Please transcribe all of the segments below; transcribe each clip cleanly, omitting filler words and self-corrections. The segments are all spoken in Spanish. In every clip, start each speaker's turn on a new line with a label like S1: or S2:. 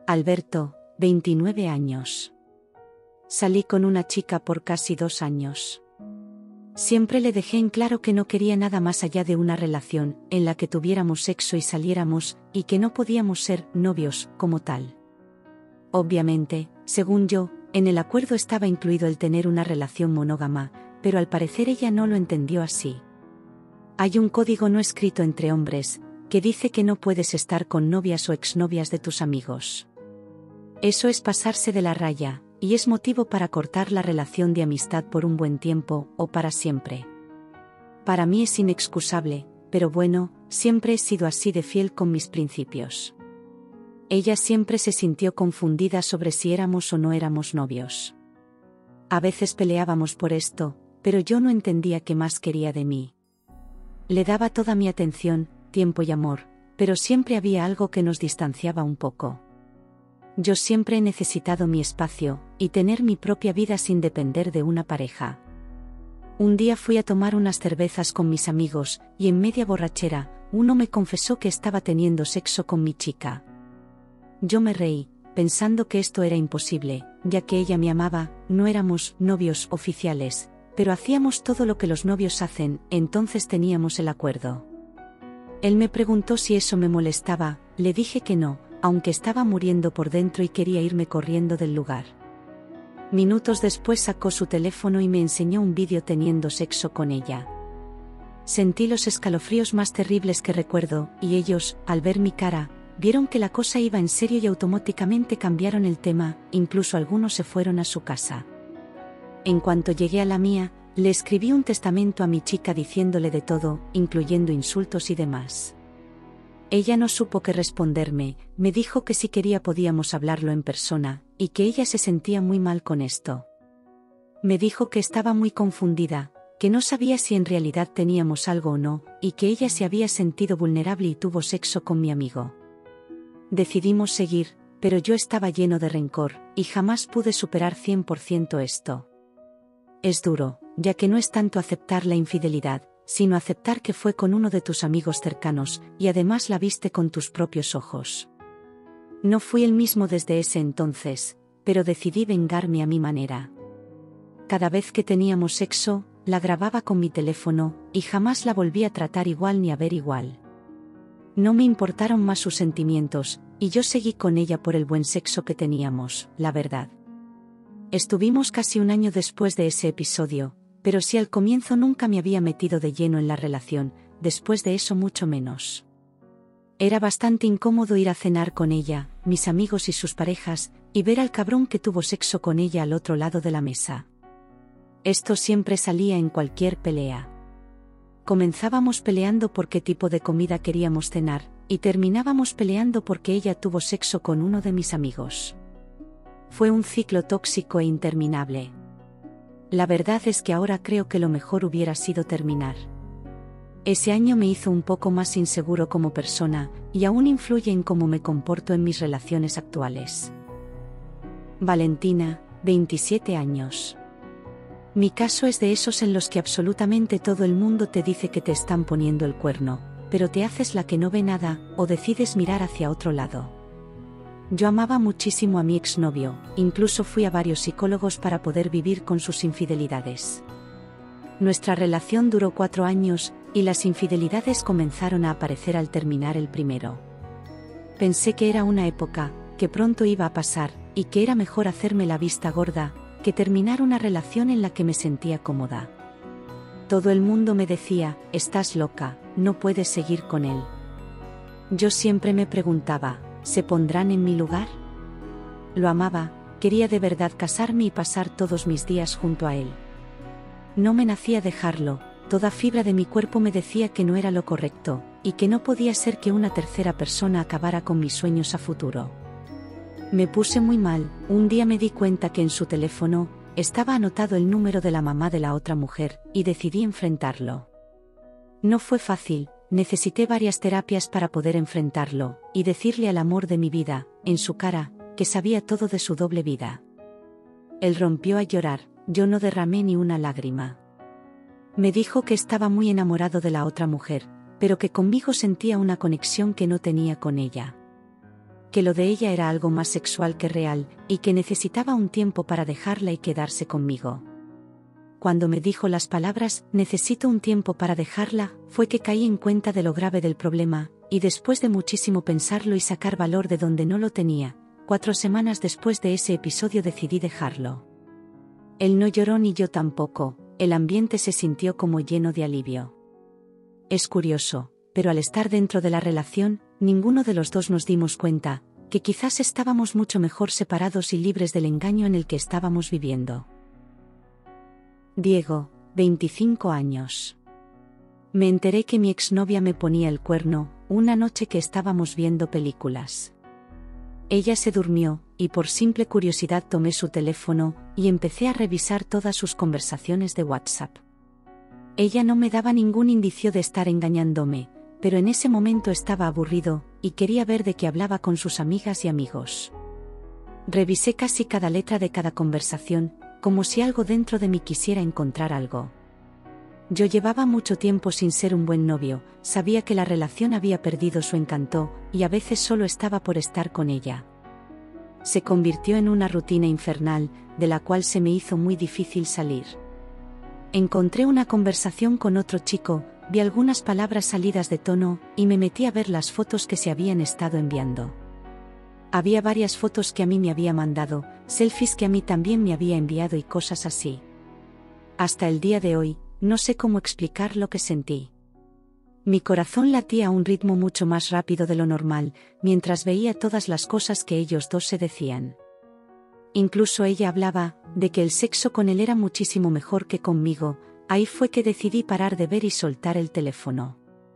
S1: Alberto, 29 años. Salí con una chica por casi 2 años. Siempre le dejé en claro que no quería nada más allá de una relación, en la que tuviéramos sexo y saliéramos, y que no podíamos ser novios, como tal. Obviamente, según yo, en el acuerdo estaba incluido el tener una relación monógama, pero al parecer ella no lo entendió así. Hay un código no escrito entre hombres, que dice que no puedes estar con novias o exnovias de tus amigos. Eso es pasarse de la raya, y es motivo para cortar la relación de amistad por un buen tiempo, o para siempre. Para mí es inexcusable, pero bueno, siempre he sido así de fiel con mis principios. Ella siempre se sintió confundida sobre si éramos o no éramos novios. A veces peleábamos por esto, pero yo no entendía qué más quería de mí. Le daba toda mi atención, tiempo y amor, pero siempre había algo que nos distanciaba un poco. Yo siempre he necesitado mi espacio, y tener mi propia vida sin depender de una pareja. Un día fui a tomar unas cervezas con mis amigos, y en media borrachera, uno me confesó que estaba teniendo sexo con mi chica. Yo me reí, pensando que esto era imposible, ya que ella me amaba, no éramos novios oficiales, pero hacíamos todo lo que los novios hacen, entonces teníamos el acuerdo. Él me preguntó si eso me molestaba, le dije que no, aunque estaba muriendo por dentro y quería irme corriendo del lugar. Minutos después sacó su teléfono y me enseñó un vídeo teniendo sexo con ella. Sentí los escalofríos más terribles que recuerdo, y ellos, al ver mi cara, vieron que la cosa iba en serio y automáticamente cambiaron el tema, incluso algunos se fueron a su casa. En cuanto llegué a la mía, le escribí un testamento a mi chica diciéndole de todo, incluyendo insultos y demás. Ella no supo qué responderme, me dijo que si quería podíamos hablarlo en persona, y que ella se sentía muy mal con esto. Me dijo que estaba muy confundida, que no sabía si en realidad teníamos algo o no, y que ella se había sentido vulnerable y tuvo sexo con mi amigo. Decidimos seguir, pero yo estaba lleno de rencor, y jamás pude superar 100% esto. Es duro, ya que no es tanto aceptar la infidelidad, sino aceptar que fue con uno de tus amigos cercanos, y además la viste con tus propios ojos. No fui el mismo desde ese entonces, pero decidí vengarme a mi manera. Cada vez que teníamos sexo, la grababa con mi teléfono, y jamás la volví a tratar igual ni a ver igual. No me importaron más sus sentimientos, y yo seguí con ella por el buen sexo que teníamos, la verdad. Estuvimos casi un año después de ese episodio, pero si al comienzo nunca me había metido de lleno en la relación, después de eso mucho menos. Era bastante incómodo ir a cenar con ella, mis amigos y sus parejas, y ver al cabrón que tuvo sexo con ella al otro lado de la mesa. Esto siempre salía en cualquier pelea. Comenzábamos peleando por qué tipo de comida queríamos cenar, y terminábamos peleando porque ella tuvo sexo con uno de mis amigos. Fue un ciclo tóxico e interminable. La verdad es que ahora creo que lo mejor hubiera sido terminar. Ese año me hizo un poco más inseguro como persona, y aún influye en cómo me comporto en mis relaciones actuales. Valentina, 27 años. Mi caso es de esos en los que absolutamente todo el mundo te dice que te están poniendo el cuerno, pero te haces la que no ve nada, o decides mirar hacia otro lado. Yo amaba muchísimo a mi exnovio, incluso fui a varios psicólogos para poder vivir con sus infidelidades. Nuestra relación duró 4 años, y las infidelidades comenzaron a aparecer al terminar el primero. Pensé que era una época, que pronto iba a pasar, y que era mejor hacerme la vista gorda, que terminar una relación en la que me sentía cómoda. Todo el mundo me decía, estás loca, no puedes seguir con él. Yo siempre me preguntaba, ¿se pondrán en mi lugar? Lo amaba, quería de verdad casarme y pasar todos mis días junto a él. No me nacía dejarlo, toda fibra de mi cuerpo me decía que no era lo correcto, y que no podía ser que una tercera persona acabara con mis sueños a futuro. Me puse muy mal, un día me di cuenta que en su teléfono estaba anotado el número de la mamá de la otra mujer, y decidí enfrentarlo. No fue fácil. Necesité varias terapias para poder enfrentarlo, y decirle al amor de mi vida, en su cara, que sabía todo de su doble vida. Él rompió a llorar, yo no derramé ni una lágrima. Me dijo que estaba muy enamorado de la otra mujer, pero que conmigo sentía una conexión que no tenía con ella. que lo de ella era algo más sexual que real, y que necesitaba un tiempo para dejarla y quedarse conmigo. Cuando me dijo las palabras, necesito un tiempo para dejarla, fue que caí en cuenta de lo grave del problema, y después de muchísimo pensarlo y sacar valor de donde no lo tenía, 4 semanas después de ese episodio decidí dejarlo. Él no lloró ni yo tampoco, el ambiente se sintió como lleno de alivio. Es curioso, pero al estar dentro de la relación, ninguno de los dos nos dimos cuenta, que quizás estábamos mucho mejor separados y libres del engaño en el que estábamos viviendo. Diego, 25 años. Me enteré que mi exnovia me ponía el cuerno, una noche que estábamos viendo películas. Ella se durmió, y por simple curiosidad tomé su teléfono, y empecé a revisar todas sus conversaciones de WhatsApp. Ella no me daba ningún indicio de estar engañándome, pero en ese momento estaba aburrido, y quería ver de qué hablaba con sus amigas y amigos. Revisé casi cada letra de cada conversación, como si algo dentro de mí quisiera encontrar algo. Yo llevaba mucho tiempo sin ser un buen novio, sabía que la relación había perdido su encanto, y a veces solo estaba por estar con ella. Se convirtió en una rutina infernal, de la cual se me hizo muy difícil salir. Encontré una conversación con otro chico, vi algunas palabras salidas de tono, y me metí a ver las fotos que se habían estado enviando. Había varias fotos que a mí me había mandado, selfies que a mí también me había enviado y cosas así. Hasta el día de hoy, no sé cómo explicar lo que sentí. Mi corazón latía a un ritmo mucho más rápido de lo normal, mientras veía todas las cosas que ellos dos se decían. Incluso ella hablaba, de que el sexo con él era muchísimo mejor que conmigo, ahí fue que decidí parar de ver y soltar el teléfono.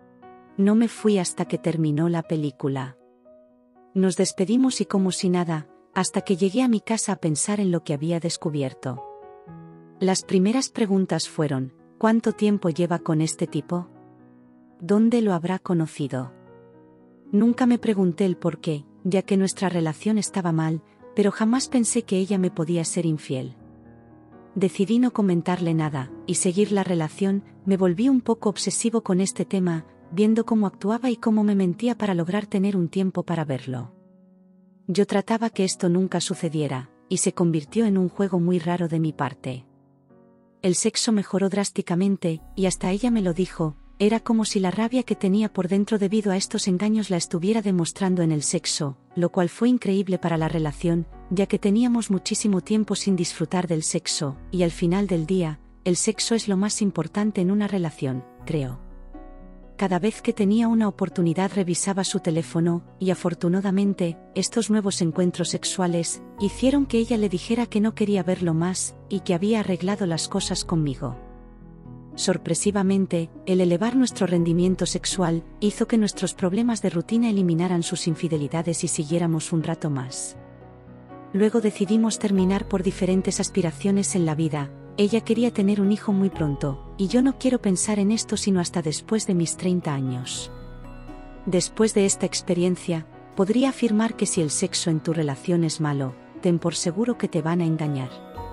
S1: No me fui hasta que terminó la película. Nos despedimos y como si nada, hasta que llegué a mi casa a pensar en lo que había descubierto. Las primeras preguntas fueron, ¿cuánto tiempo lleva con este tipo? ¿Dónde lo habrá conocido? Nunca me pregunté el por qué, ya que nuestra relación estaba mal, pero jamás pensé que ella me podía ser infiel. Decidí no comentarle nada, y seguir la relación. Me volví un poco obsesivo con este tema, viendo cómo actuaba y cómo me mentía para lograr tener un tiempo para verlo. Yo trataba que esto nunca sucediera, y se convirtió en un juego muy raro de mi parte. El sexo mejoró drásticamente, y hasta ella me lo dijo, era como si la rabia que tenía por dentro debido a estos engaños la estuviera demostrando en el sexo, lo cual fue increíble para la relación, ya que teníamos muchísimo tiempo sin disfrutar del sexo, y al final del día, el sexo es lo más importante en una relación, creo. Cada vez que tenía una oportunidad revisaba su teléfono, y afortunadamente, estos nuevos encuentros sexuales hicieron que ella le dijera que no quería verlo más, y que había arreglado las cosas conmigo. Sorpresivamente, el elevar nuestro rendimiento sexual hizo que nuestros problemas de rutina eliminaran sus infidelidades y siguiéramos un rato más. Luego decidimos terminar por diferentes aspiraciones en la vida. Ella quería tener un hijo muy pronto, y yo no quiero pensar en esto sino hasta después de mis 30 años. Después de esta experiencia, podría afirmar que si el sexo en tu relación es malo, ten por seguro que te van a engañar.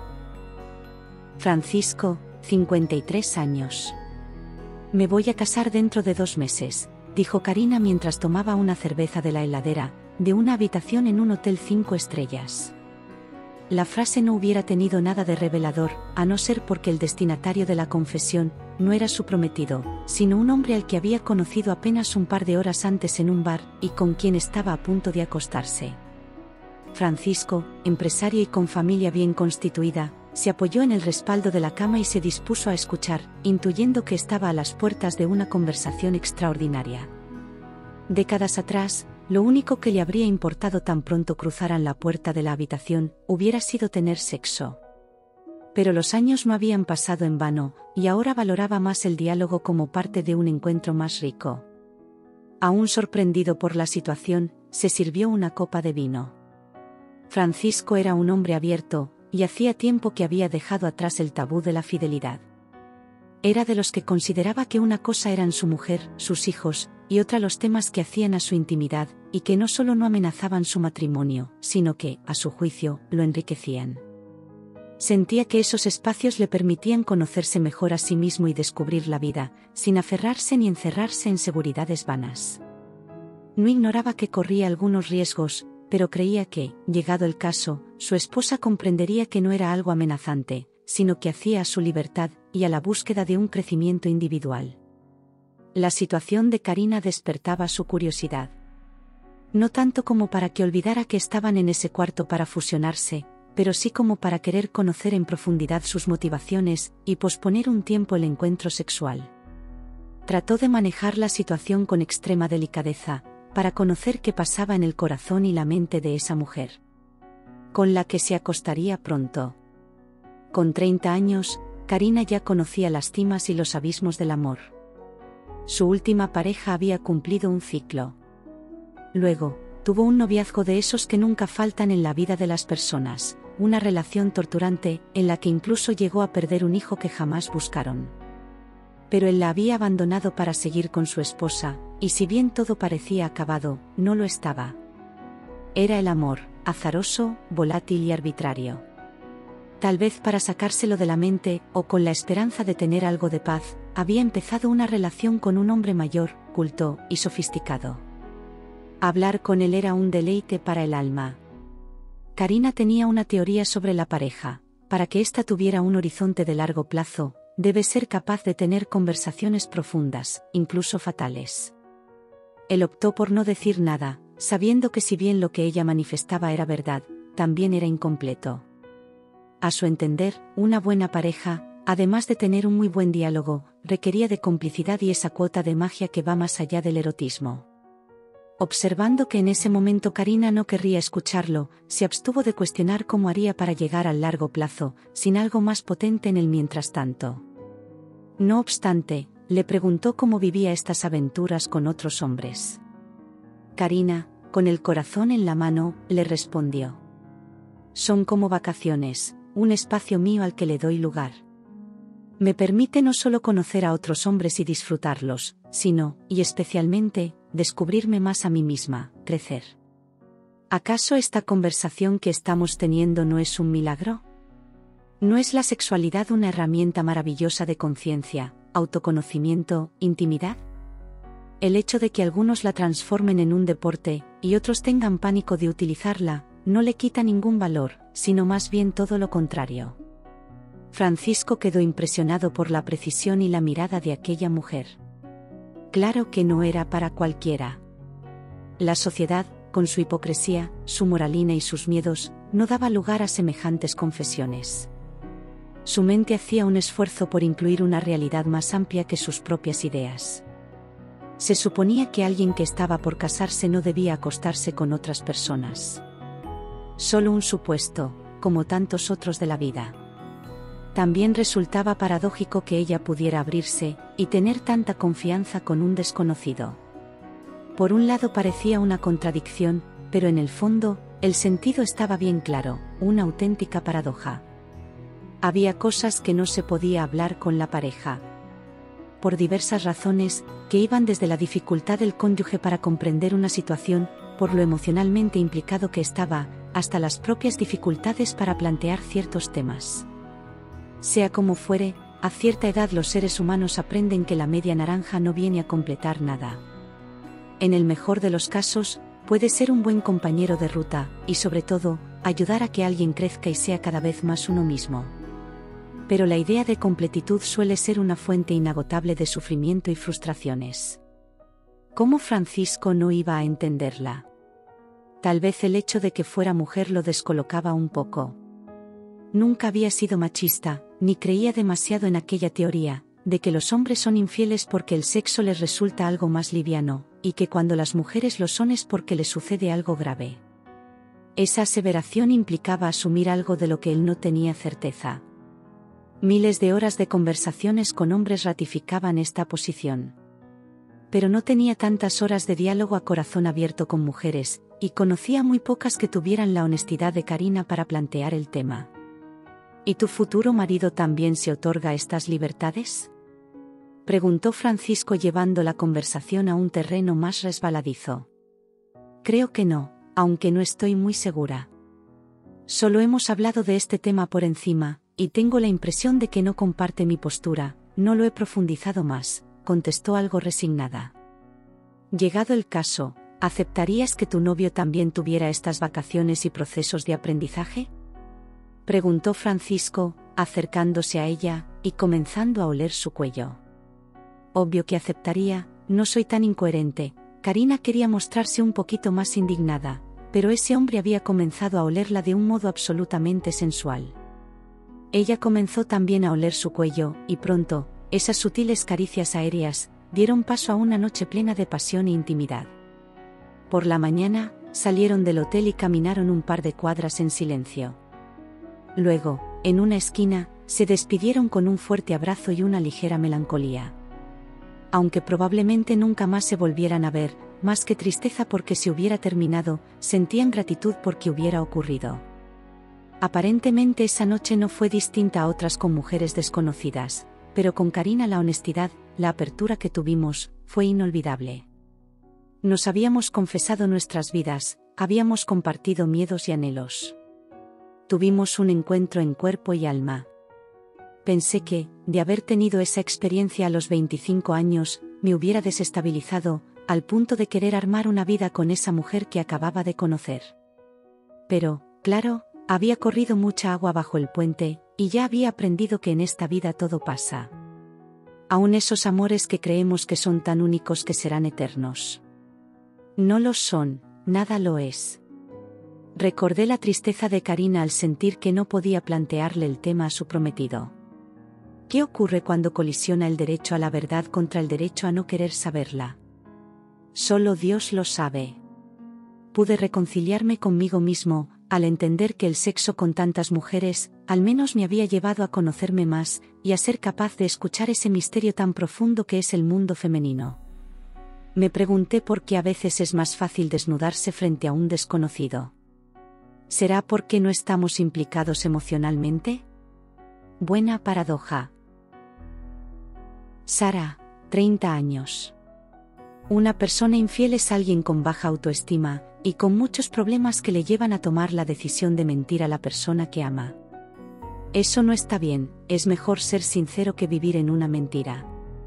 S1: Francisco, 53 años. Me voy a casar dentro de 2 meses, dijo Karina mientras tomaba una cerveza de la heladera, de una habitación en un hotel 5 estrellas. La frase no hubiera tenido nada de revelador, a no ser porque el destinatario de la confesión no era su prometido, sino un hombre al que había conocido apenas un par de horas antes en un bar, y con quien estaba a punto de acostarse. Francisco, empresario y con familia bien constituida, se apoyó en el respaldo de la cama y se dispuso a escuchar, intuyendo que estaba a las puertas de una conversación extraordinaria. Décadas atrás, lo único que le habría importado tan pronto cruzaran la puerta de la habitación, hubiera sido tener sexo. Pero los años no habían pasado en vano, y ahora valoraba más el diálogo como parte de un encuentro más rico. Aún sorprendido por la situación, se sirvió una copa de vino. Francisco era un hombre abierto, y hacía tiempo que había dejado atrás el tabú de la fidelidad. Era de los que consideraba que una cosa eran su mujer, sus hijos, y otra los temas que hacían a su intimidad, y que no solo no amenazaban su matrimonio, sino que, a su juicio, lo enriquecían. Sentía que esos espacios le permitían conocerse mejor a sí mismo y descubrir la vida, sin aferrarse ni encerrarse en seguridades vanas. No ignoraba que corría algunos riesgos, pero creía que, llegado el caso, su esposa comprendería que no era algo amenazante, sino que hacía a su libertad y a la búsqueda de un crecimiento individual. La situación de Karina despertaba su curiosidad. No tanto como para que olvidara que estaban en ese cuarto para fusionarse, pero sí como para querer conocer en profundidad sus motivaciones y posponer un tiempo el encuentro sexual. Trató de manejar la situación con extrema delicadeza, para conocer qué pasaba en el corazón y la mente de esa mujer, con la que se acostaría pronto. Con 30 años, Karina ya conocía las cimas y los abismos del amor. Su última pareja había cumplido un ciclo. Luego, tuvo un noviazgo de esos que nunca faltan en la vida de las personas, una relación torturante, en la que incluso llegó a perder un hijo que jamás buscaron. Pero él la había abandonado para seguir con su esposa, y si bien todo parecía acabado, no lo estaba. Era el amor, azaroso, volátil y arbitrario. Tal vez para sacárselo de la mente, o con la esperanza de tener algo de paz, había empezado una relación con un hombre mayor, culto y sofisticado. Hablar con él era un deleite para el alma. Karina tenía una teoría sobre la pareja: para que ésta tuviera un horizonte de largo plazo, debe ser capaz de tener conversaciones profundas, incluso fatales. Él optó por no decir nada, sabiendo que si bien lo que ella manifestaba era verdad, también era incompleto. A su entender, una buena pareja, además de tener un muy buen diálogo, requería de complicidad y esa cuota de magia que va más allá del erotismo. Observando que en ese momento Karina no querría escucharlo, se abstuvo de cuestionar cómo haría para llegar al largo plazo, sin algo más potente en el mientras tanto. No obstante, le preguntó cómo vivía estas aventuras con otros hombres. Karina, con el corazón en la mano, le respondió: son como vacaciones, un espacio mío al que le doy lugar. Me permite no solo conocer a otros hombres y disfrutarlos, sino, y especialmente, descubrirme más a mí misma, crecer. ¿Acaso esta conversación que estamos teniendo no es un milagro? ¿No es la sexualidad una herramienta maravillosa de conciencia, autoconocimiento, intimidad? El hecho de que algunos la transformen en un deporte, y otros tengan pánico de utilizarla, no le quita ningún valor, sino más bien todo lo contrario. Francisco quedó impresionado por la precisión y la mirada de aquella mujer. Claro que no era para cualquiera. La sociedad, con su hipocresía, su moralina y sus miedos, no daba lugar a semejantes confesiones. Su mente hacía un esfuerzo por incluir una realidad más amplia que sus propias ideas. Se suponía que alguien que estaba por casarse no debía acostarse con otras personas. Solo un supuesto, como tantos otros de la vida. También resultaba paradójico que ella pudiera abrirse y tener tanta confianza con un desconocido. Por un lado parecía una contradicción, pero en el fondo, el sentido estaba bien claro, una auténtica paradoja. Había cosas que no se podía hablar con la pareja. Por diversas razones, que iban desde la dificultad del cónyuge para comprender una situación, por lo emocionalmente implicado que estaba, hasta las propias dificultades para plantear ciertos temas. Sea como fuere, a cierta edad los seres humanos aprenden que la media naranja no viene a completar nada. En el mejor de los casos, puede ser un buen compañero de ruta, y sobre todo, ayudar a que alguien crezca y sea cada vez más uno mismo. Pero la idea de completitud suele ser una fuente inagotable de sufrimiento y frustraciones. ¿Cómo Francisco no iba a entenderla? Tal vez el hecho de que fuera mujer lo descolocaba un poco. Nunca había sido machista, ni creía demasiado en aquella teoría, de que los hombres son infieles porque el sexo les resulta algo más liviano, y que cuando las mujeres lo son es porque les sucede algo grave. Esa aseveración implicaba asumir algo de lo que él no tenía certeza. Miles de horas de conversaciones con hombres ratificaban esta posición. Pero no tenía tantas horas de diálogo a corazón abierto con mujeres, y conocía muy pocas que tuvieran la honestidad de Karina para plantear el tema. ¿Y tu futuro marido también se otorga estas libertades?, preguntó Francisco llevando la conversación a un terreno más resbaladizo. Creo que no, aunque no estoy muy segura. Solo hemos hablado de este tema por encima, y tengo la impresión de que no comparte mi postura, no lo he profundizado más, contestó algo resignada. Llegado el caso, ¿Aceptarías que tu novio también tuviera estas vacaciones y procesos de aprendizaje? Preguntó Francisco, acercándose a ella y comenzando a oler su cuello. Obvio que aceptaría, no soy tan incoherente. Karina quería mostrarse un poquito más indignada, pero ese hombre había comenzado a olerla de un modo absolutamente sensual. Ella comenzó también a oler su cuello, y pronto, esas sutiles caricias aéreas, dieron paso a una noche plena de pasión e intimidad. Por la mañana, salieron del hotel y caminaron un par de cuadras en silencio. Luego, en una esquina, se despidieron con un fuerte abrazo y una ligera melancolía. Aunque probablemente nunca más se volvieran a ver, más que tristeza porque se hubiera terminado, sentían gratitud porque hubiera ocurrido. Aparentemente esa noche no fue distinta a otras con mujeres desconocidas, pero con Karina la honestidad, la apertura que tuvimos, fue inolvidable. Nos habíamos confesado nuestras vidas, habíamos compartido miedos y anhelos. Tuvimos un encuentro en cuerpo y alma. Pensé que, de haber tenido esa experiencia a los 25 años, me hubiera desestabilizado, al punto de querer armar una vida con esa mujer que acababa de conocer. Pero, claro, había corrido mucha agua bajo el puente, y ya había aprendido que en esta vida todo pasa. Aún esos amores que creemos que son tan únicos que serán eternos. No lo son, nada lo es. Recordé la tristeza de Karina al sentir que no podía plantearle el tema a su prometido. ¿Qué ocurre cuando colisiona el derecho a la verdad contra el derecho a no querer saberla? Solo Dios lo sabe. Pude reconciliarme conmigo mismo, al entender que el sexo con tantas mujeres, al menos me había llevado a conocerme más, y a ser capaz de escuchar ese misterio tan profundo que es el mundo femenino. Me pregunté por qué a veces es más fácil desnudarse frente a un desconocido. ¿Será porque no estamos implicados emocionalmente? Buena paradoja. Sara, 30 años. Una persona infiel es alguien con baja autoestima, y con muchos problemas que le llevan a tomar la decisión de mentir a la persona que ama. Eso no está bien, es mejor ser sincero que vivir en una mentira.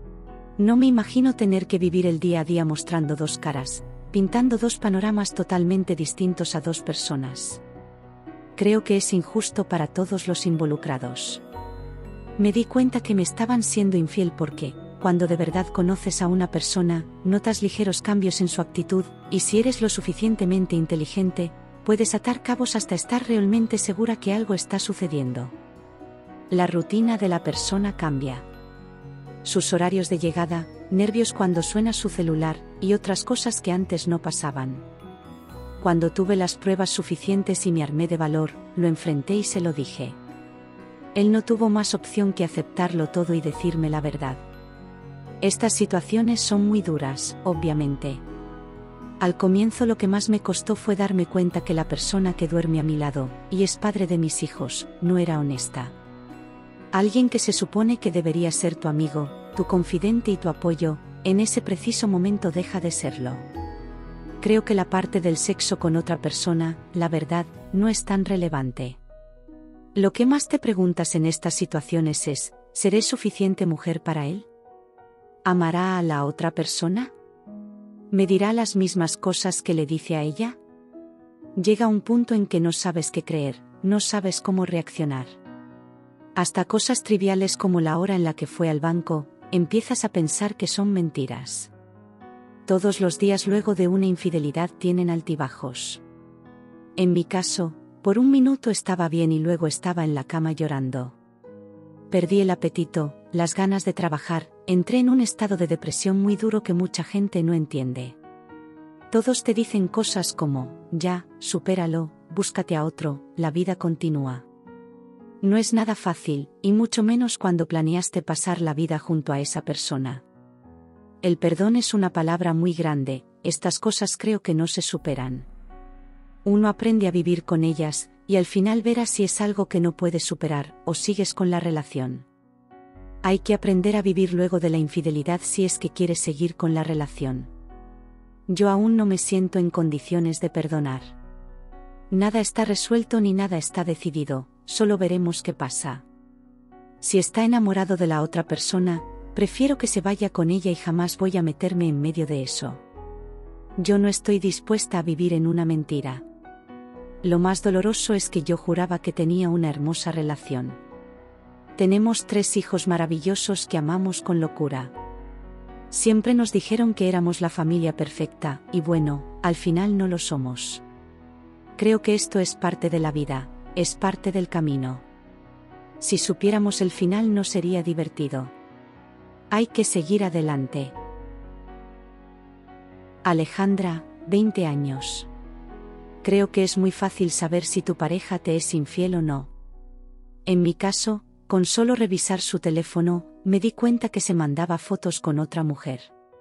S1: No me imagino tener que vivir el día a día mostrando dos caras, pintando dos panoramas totalmente distintos a dos personas. Creo que es injusto para todos los involucrados. Me di cuenta que me estaban siendo infiel porque, cuando de verdad conoces a una persona, notas ligeros cambios en su actitud, y si eres lo suficientemente inteligente, puedes atar cabos hasta estar realmente segura que algo está sucediendo. La rutina de la persona cambia. Sus horarios de llegada, nervios cuando suena su celular, y otras cosas que antes no pasaban. Cuando tuve las pruebas suficientes y me armé de valor, lo enfrenté y se lo dije. Él no tuvo más opción que aceptarlo todo y decirme la verdad. Estas situaciones son muy duras, obviamente. Al comienzo lo que más me costó fue darme cuenta que la persona que duerme a mi lado, y es padre de mis hijos, no era honesta. Alguien que se supone que debería ser tu amigo, tu confidente y tu apoyo, en ese preciso momento deja de serlo. Creo que la parte del sexo con otra persona, la verdad, no es tan relevante. Lo que más te preguntas en estas situaciones es, ¿seré suficiente mujer para él? ¿Amará a la otra persona? ¿Me dirá las mismas cosas que le dice a ella? Llega un punto en que no sabes qué creer, no sabes cómo reaccionar. Hasta cosas triviales como la hora en la que fue al banco, empiezas a pensar que son mentiras. Todos los días luego de una infidelidad tienen altibajos. En mi caso, por un minuto estaba bien y luego estaba en la cama llorando. Perdí el apetito, las ganas de trabajar, entré en un estado de depresión muy duro que mucha gente no entiende. Todos te dicen cosas como, ya, supéralo, búscate a otro, la vida continúa. No es nada fácil, y mucho menos cuando planeaste pasar la vida junto a esa persona. El perdón es una palabra muy grande, estas cosas creo que no se superan. Uno aprende a vivir con ellas, y al final verás si es algo que no puedes superar, o sigues con la relación. Hay que aprender a vivir luego de la infidelidad si es que quieres seguir con la relación. Yo aún no me siento en condiciones de perdonar. Nada está resuelto ni nada está decidido, solo veremos qué pasa. Si está enamorado de la otra persona, prefiero que se vaya con ella y jamás voy a meterme en medio de eso. Yo no estoy dispuesta a vivir en una mentira. Lo más doloroso es que yo juraba que tenía una hermosa relación. Tenemos 3 hijos maravillosos que amamos con locura. Siempre nos dijeron que éramos la familia perfecta, y bueno, al final no lo somos. Creo que esto es parte de la vida, es parte del camino. Si supiéramos el final no sería divertido. Hay que seguir adelante. Alejandra, 20 años. Creo que es muy fácil saber si tu pareja te es infiel o no. En mi caso, con solo revisar su teléfono, me di cuenta que se mandaba fotos con otra mujer.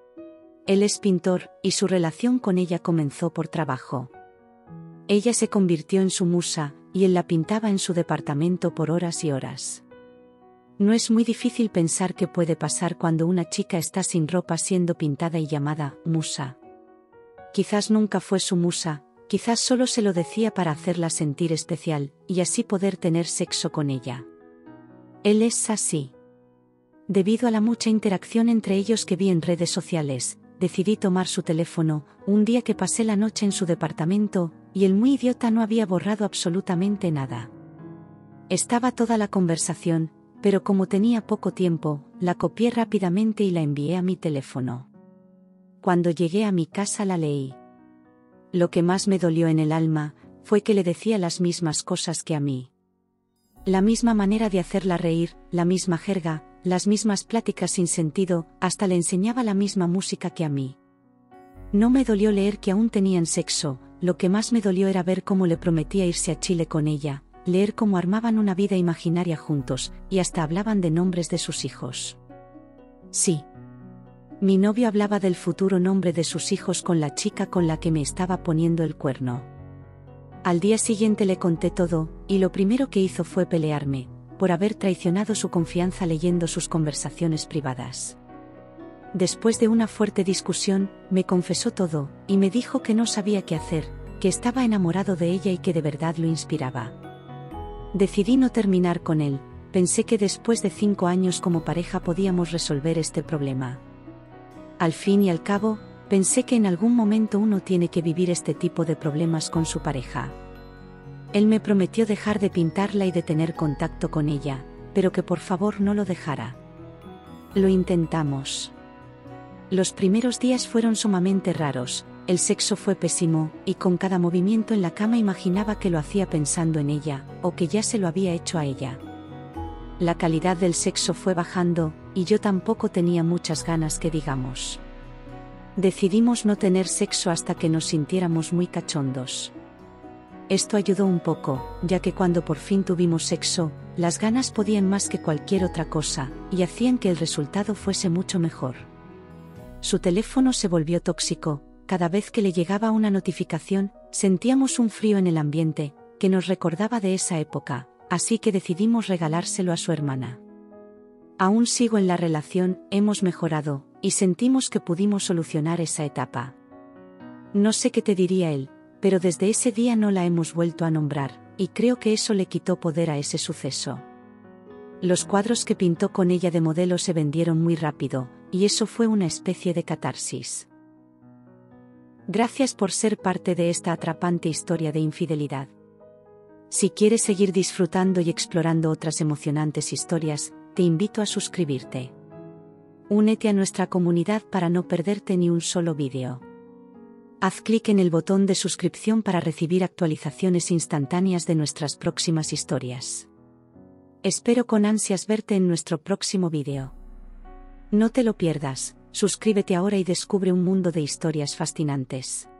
S1: Él es pintor, y su relación con ella comenzó por trabajo. Ella se convirtió en su musa, y él la pintaba en su departamento por horas y horas. No es muy difícil pensar qué puede pasar cuando una chica está sin ropa siendo pintada y llamada musa. Quizás nunca fue su musa, quizás solo se lo decía para hacerla sentir especial, y así poder tener sexo con ella. Él es así. Debido a la mucha interacción entre ellos que vi en redes sociales, decidí tomar su teléfono, un día que pasé la noche en su departamento, y el muy idiota no había borrado absolutamente nada. Estaba toda la conversación, pero como tenía poco tiempo, la copié rápidamente y la envié a mi teléfono. Cuando llegué a mi casa la leí. Lo que más me dolió en el alma, fue que le decía las mismas cosas que a mí. La misma manera de hacerla reír, la misma jerga, las mismas pláticas sin sentido, hasta le enseñaba la misma música que a mí. No me dolió leer que aún tenían sexo, lo que más me dolió era ver cómo le prometía irse a Chile con ella, leer cómo armaban una vida imaginaria juntos, y hasta hablaban de nombres de sus hijos. Sí. Mi novio hablaba del futuro nombre de sus hijos con la chica con la que me estaba poniendo el cuerno. Al día siguiente le conté todo, y lo primero que hizo fue pelearme, por haber traicionado su confianza leyendo sus conversaciones privadas. Después de una fuerte discusión, me confesó todo, y me dijo que no sabía qué hacer, que estaba enamorado de ella y que de verdad lo inspiraba. Decidí no terminar con él, pensé que después de 5 años como pareja podíamos resolver este problema. Al fin y al cabo, pensé que en algún momento uno tiene que vivir este tipo de problemas con su pareja. Él me prometió dejar de pintarla y de tener contacto con ella, pero que por favor no lo dejara. Lo intentamos. Los primeros días fueron sumamente raros, el sexo fue pésimo, y con cada movimiento en la cama imaginaba que lo hacía pensando en ella, o que ya se lo había hecho a ella. La calidad del sexo fue bajando, y yo tampoco tenía muchas ganas que digamos. Decidimos no tener sexo hasta que nos sintiéramos muy cachondos. Esto ayudó un poco, ya que cuando por fin tuvimos sexo, las ganas podían más que cualquier otra cosa, y hacían que el resultado fuese mucho mejor. Su teléfono se volvió tóxico, cada vez que le llegaba una notificación, sentíamos un frío en el ambiente, que nos recordaba de esa época, así que decidimos regalárselo a su hermana. Aún sigo en la relación, hemos mejorado, y sentimos que pudimos solucionar esa etapa. No sé qué te diría él, pero desde ese día no la hemos vuelto a nombrar, y creo que eso le quitó poder a ese suceso. Los cuadros que pintó con ella de modelo se vendieron muy rápido, y eso fue una especie de catarsis. Gracias por ser parte de esta atrapante historia de infidelidad. Si quieres seguir disfrutando y explorando otras emocionantes historias, te invito a suscribirte. Únete a nuestra comunidad para no perderte ni un solo vídeo. Haz clic en el botón de suscripción para recibir actualizaciones instantáneas de nuestras próximas historias. Espero con ansias verte en nuestro próximo vídeo. No te lo pierdas, suscríbete ahora y descubre un mundo de historias fascinantes.